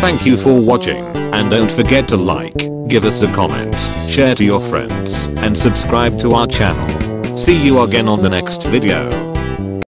Thank you for watching, and don't forget to like, give us a comment, share to your friends, and subscribe to our channel. See you again on the next video.